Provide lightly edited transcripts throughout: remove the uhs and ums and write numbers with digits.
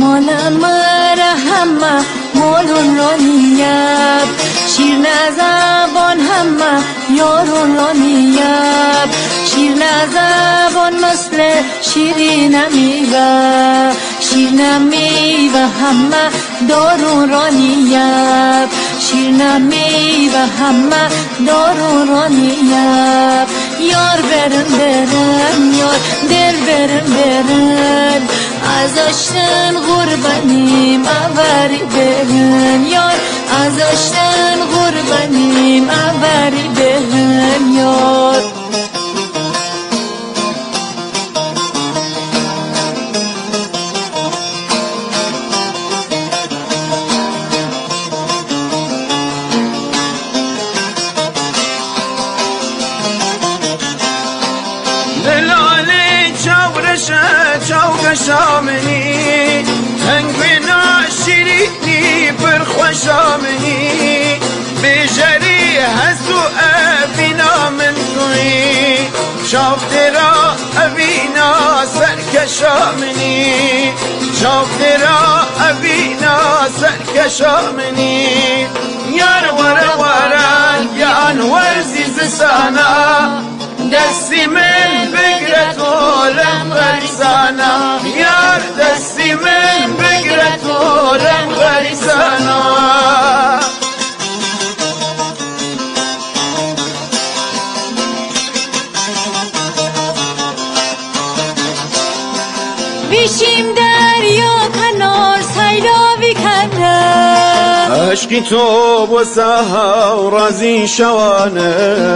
مالم همه مالون را نیب شیر نزبان همه یارون را نیب شیر نزبان مثل شیری نمیوه شیر نمیوه همه دارون را نیب شیر نمیوه همه دارون را نیب یار برن برن یار دل برن برن از اشتن غربانیم اوری برن یار از اشتن غربانیم اوری برن یار چاو شامنی هنگوینا شیرینی پر خوشامنی بجری هزو ابینا من توی شاف درا ابینا سرکشامنی شاف درا ابینا سرکشامنی یار ورا ورا یان ورزی زسانا دستی من بگرد ولم غریزانا یار دستی من بگرد ولم غریزانا بیشیم دریا کنار سیلاوی کنه عشقی تو و سها و رازی شوانه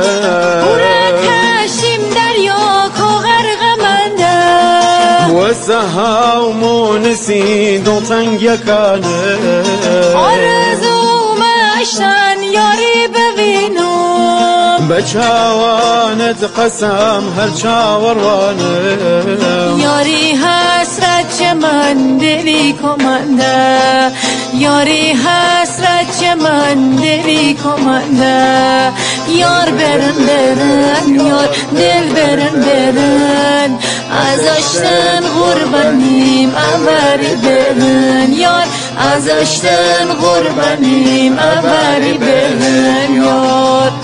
وسها ومونسي دوطن يكانه عرزو ماشان ياري ببينو بچاوانت قسم هر چاوروانه ياري حسرت چمن دلی کمانده یاری حسرت چمن دلی کمانده یار برن برن یار دل برن برن از اشتن غربانیم اوری برن یار از اشتن غربانیم اوری برن یار